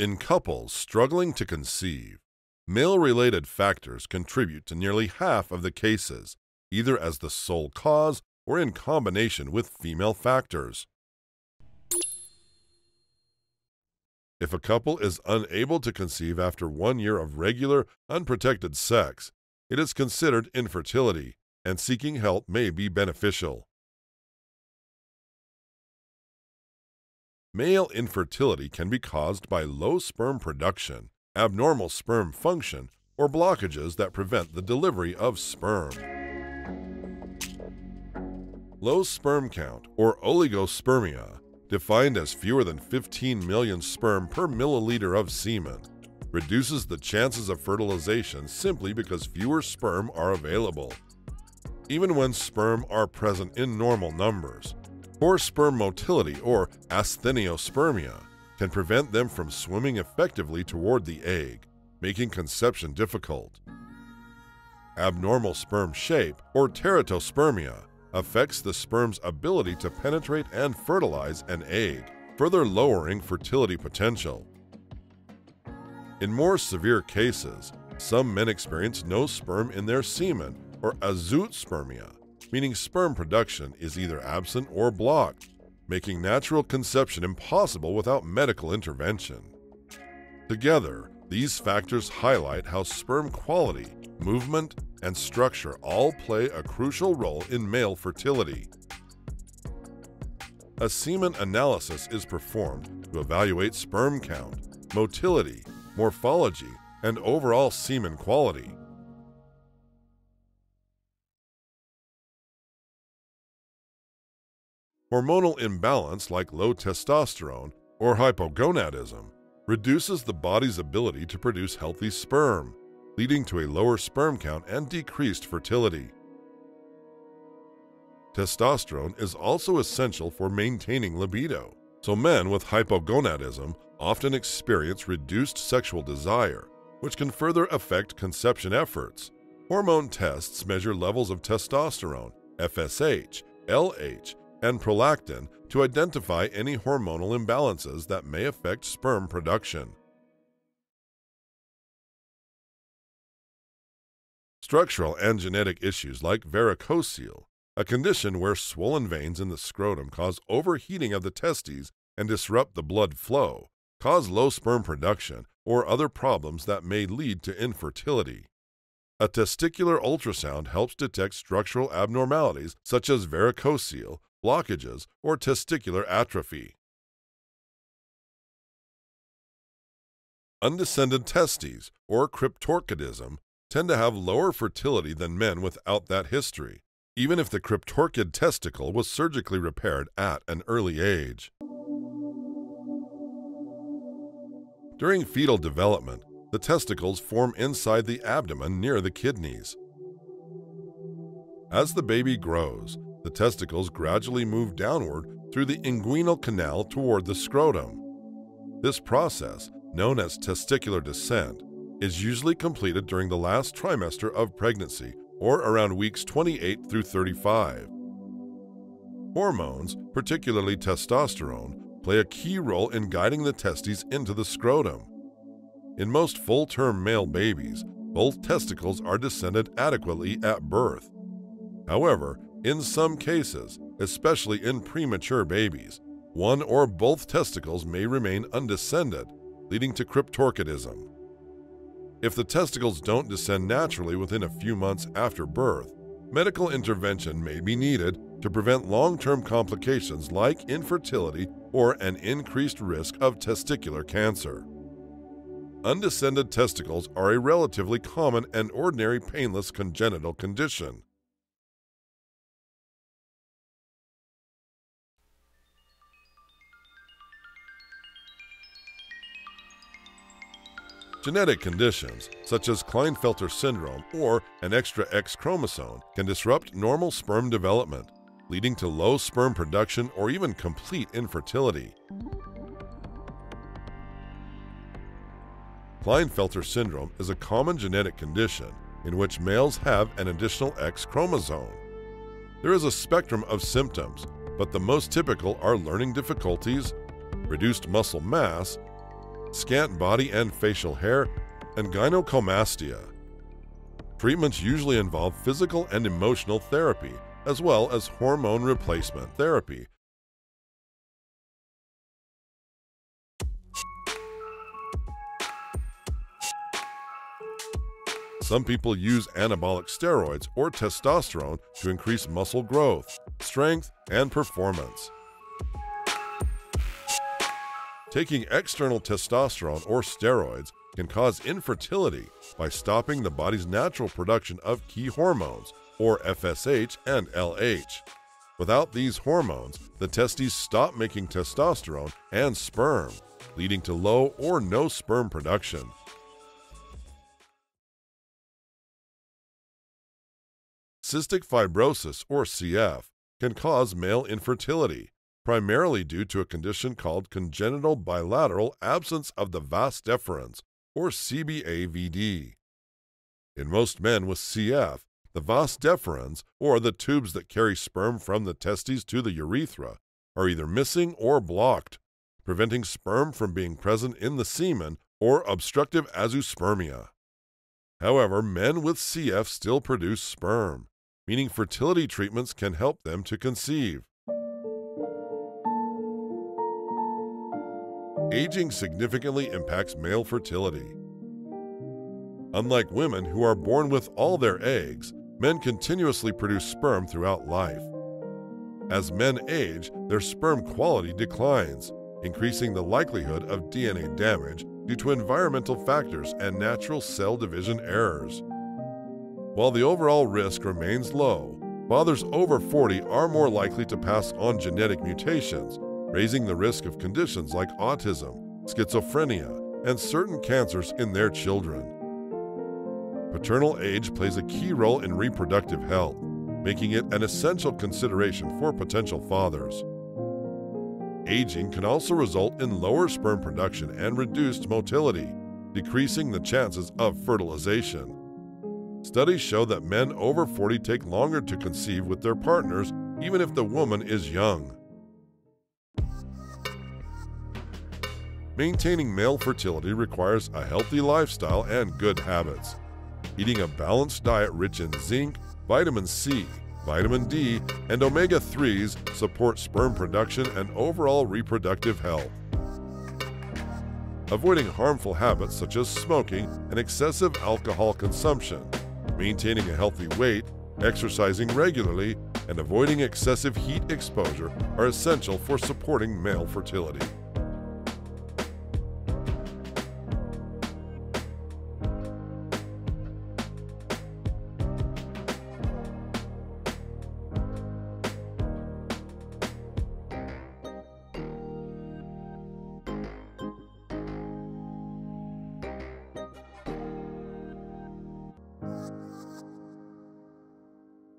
In couples struggling to conceive, male-related factors contribute to nearly half of the cases, either as the sole cause or in combination with female factors. If a couple is unable to conceive after 1 year of regular, unprotected sex, it is considered infertility, and seeking help may be beneficial. Male infertility can be caused by low sperm production, abnormal sperm function, or blockages that prevent the delivery of sperm. Low sperm count, or oligospermia, defined as fewer than 15 million sperm per milliliter of semen, reduces the chances of fertilization simply because fewer sperm are available. Even when sperm are present in normal numbers, poor sperm motility, or astheniospermia, can prevent them from swimming effectively toward the egg, making conception difficult. Abnormal sperm shape, or teratospermia, affects the sperm's ability to penetrate and fertilize an egg, further lowering fertility potential. In more severe cases, some men experience no sperm in their semen, or azoospermia, meaning sperm production is either absent or blocked, making natural conception impossible without medical intervention. Together, these factors highlight how sperm quality, movement, and structure all play a crucial role in male fertility. A semen analysis is performed to evaluate sperm count, motility, morphology, and overall semen quality. Hormonal imbalance like low testosterone or hypogonadism reduces the body's ability to produce healthy sperm, leading to a lower sperm count and decreased fertility. Testosterone is also essential for maintaining libido, so men with hypogonadism often experience reduced sexual desire, which can further affect conception efforts. Hormone tests measure levels of testosterone, FSH, LH, and prolactin to identify any hormonal imbalances that may affect sperm production. Structural and genetic issues like varicocele, a condition where swollen veins in the scrotum cause overheating of the testes and disrupt the blood flow, cause low sperm production or other problems that may lead to infertility. A testicular ultrasound helps detect structural abnormalities such as varicocele, blockages, or testicular atrophy. Undescended testes, or cryptorchidism, tend to have lower fertility than men without that history, even if the cryptorchid testicle was surgically repaired at an early age. During fetal development, the testicles form inside the abdomen near the kidneys. As the baby grows, the testicles gradually move downward through the inguinal canal toward the scrotum. This process, known as testicular descent, is usually completed during the last trimester of pregnancy, or around weeks 28 through 35. Hormones, particularly testosterone, play a key role in guiding the testes into the scrotum. In most full-term male babies, both testicles are descended adequately at birth. However, in some cases, especially in premature babies, one or both testicles may remain undescended, leading to cryptorchidism. If the testicles don't descend naturally within a few months after birth, medical intervention may be needed to prevent long-term complications like infertility or an increased risk of testicular cancer. Undescended testicles are a relatively common and ordinary painless congenital condition. Genetic conditions, such as Klinefelter syndrome or an extra X chromosome, can disrupt normal sperm development, leading to low sperm production or even complete infertility. Klinefelter syndrome is a common genetic condition in which males have an additional X chromosome. There is a spectrum of symptoms, but the most typical are learning difficulties, reduced muscle mass, scant body and facial hair, and gynecomastia. Treatments usually involve physical and emotional therapy, as well as hormone replacement therapy. Some people use anabolic steroids or testosterone to increase muscle growth, strength, and performance. Taking external testosterone or steroids can cause infertility by stopping the body's natural production of key hormones, or FSH and LH. Without these hormones, the testes stop making testosterone and sperm, leading to low or no sperm production. Cystic fibrosis, or CF, can cause male infertility, primarily due to a condition called congenital bilateral absence of the vas deferens, or CBAVD. In most men with CF, the vas deferens, or the tubes that carry sperm from the testes to the urethra, are either missing or blocked, preventing sperm from being present in the semen, or obstructive azoospermia. However, men with CF still produce sperm, meaning fertility treatments can help them to conceive. Aging significantly impacts male fertility. Unlike women who are born with all their eggs, men continuously produce sperm throughout life. As men age, their sperm quality declines, increasing the likelihood of DNA damage due to environmental factors and natural cell division errors. While the overall risk remains low, fathers over 40 are more likely to pass on genetic mutations, raising the risk of conditions like autism, schizophrenia, and certain cancers in their children. Paternal age plays a key role in reproductive health, making it an essential consideration for potential fathers. Aging can also result in lower sperm production and reduced motility, decreasing the chances of fertilization. Studies show that men over 40 take longer to conceive with their partners, even if the woman is young. Maintaining male fertility requires a healthy lifestyle and good habits. Eating a balanced diet rich in zinc, vitamin C, vitamin D, and omega-3s supports sperm production and overall reproductive health. Avoiding harmful habits such as smoking and excessive alcohol consumption, maintaining a healthy weight, exercising regularly, and avoiding excessive heat exposure are essential for supporting male fertility.